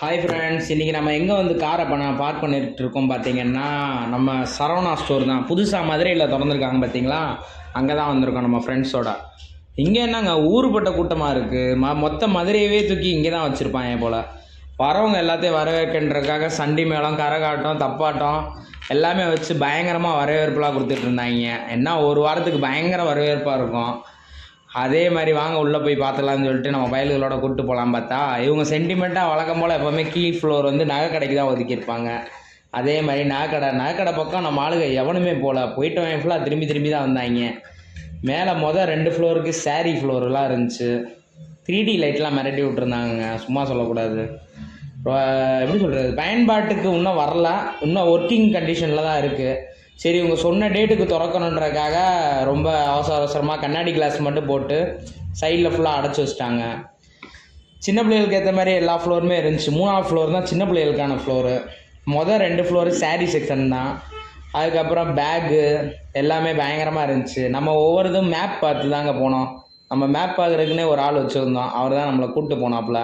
Hi friends, இன்றைக்கி நம்ம எங்கே வந்து காரை பார்க் பண்ணிட்டு இருக்கோம் பார்த்தீங்கன்னா, நம்ம சரவணா ஸ்டோர் தான். புதுசாக மதுரையில் திறந்துருக்காங்க பார்த்தீங்களா, அங்கே தான் வந்திருக்கோம் நம்ம ஃப்ரெண்ட்ஸோட. இங்கே என்னங்க ஊருப்பட்ட கூட்டமாக இருக்குது. மொத்த மதுரையவே தூக்கி இங்கே தான் வச்சுருப்பாங்க போல். வரவங்க எல்லாத்தையும் வரவேற்கின்றதுக்காக சண்டி மேளம், கரகாட்டம், தப்பாட்டம் எல்லாமே வச்சு பயங்கரமாக வரவேற்புலாம் கொடுத்துட்டு இருந்தாங்க. என்ன ஒரு வாரத்துக்கு பயங்கர வரவேற்பாக இருக்கும். அதே மாதிரி வாங்க உள்ளே போய் பார்த்துலான்னு சொல்லிட்டு நம்ம பயல்களோட கூப்பிட்டு போகலாம் பார்த்தா, இவங்க சென்டிமெண்ட்டாக வழக்கம் போல் எப்போவுமே கீழ் ஃப்ளோர் வந்து நகை கடைக்கு தான் ஒதுக்கியிருப்பாங்க. அதே மாதிரி நகைக்கடை பக்கம் நம்ம ஆளுங்க எவனுமே போயிட்டவன் ஃபுல்லாக திரும்பி தான் வந்தாங்க. மேலே மொதல் 2 ஃப்ளோருக்கு சாரீ ஃப்ளோர்லாம் இருந்துச்சு. 3D லைட்லாம் மிரட்டி விட்டுருந்தாங்க, சும்மா சொல்லக்கூடாது. எப்படி சொல்கிறது, பயன்பாட்டுக்கு இன்னும் வரல, இன்னும் ஒர்க்கிங் கண்டிஷனில் தான் இருக்குது. சரி, இவங்க சொன்ன டேட்டுக்கு திறக்கணுன்றதுக்காக ரொம்ப அவசரமாக கண்ணாடி கிளாஸ் மட்டும் போட்டு சைடில் ஃபுல்லாக அடைச்சி வச்சிட்டாங்க. சின்ன பிள்ளைகளுக்கு ஏற்ற மாதிரி எல்லா ஃப்ளோருமே இருந்துச்சு. 3ஆவது ஃப்ளோர் தான் சின்ன பிள்ளைகளுக்கான ஃப்ளோரு. மொதல் 2 ஃப்ளோரு சாரீ செக்ஷன் தான். அதுக்கப்புறம் பேக்கு எல்லாமே பயங்கரமாக இருந்துச்சு. நம்ம ஒவ்வொரு இதுவும் மேப் பார்த்து தாங்க போனோம். நம்ம மேப் பார்க்குறதுக்குன்னே ஒரு ஆள் வச்சுருந்தோம், அவர் தான் நம்மளை கூப்பிட்டு போனாப்புல.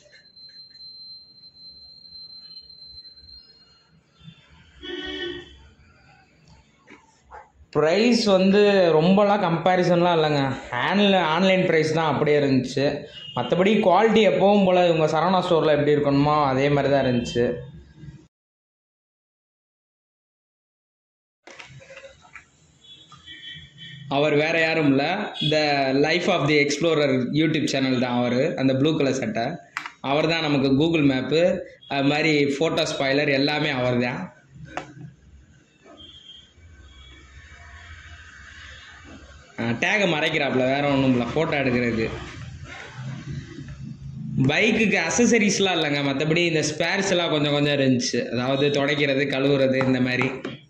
ப்ரைஸ் வந்து ரொம்பலாம் கம்பேரிசன்லாம் இல்லைங்க. ஆன்லைன் ப்ரைஸ் தான் அப்படியே இருந்துச்சு. மற்றபடி குவாலிட்டி எப்பவும் போல் இவங்க சரவணா ஸ்டோரில் எப்படி இருக்கணுமோ அதே மாதிரி தான் இருந்துச்சு. அவர் வேறு யாரும் இல்லை, the life of the explorer YouTube channel தான் அவர். அந்த ப்ளூ கலர் சட்டை அவர் தான். நமக்கு கூகுள் மேப்பு, அது மாதிரி ஃபோட்டோ ஸ்பாய்லர் எல்லாமே அவர் தான். டேகை மறைக்கிறாப்புல, வேறு ஒன்றும் இல்லை, ஃபோட்டோ எடுக்கிறதுக்கு. பைக்குக்கு அசசரிஸ்லாம் இல்லைங்க, மற்றபடி இந்த ஸ்பேர்ஸ் எல்லாம் கொஞ்சம் இருந்துச்சு. அதாவது துடைக்கிறது, கழுவுறது இந்த மாதிரி.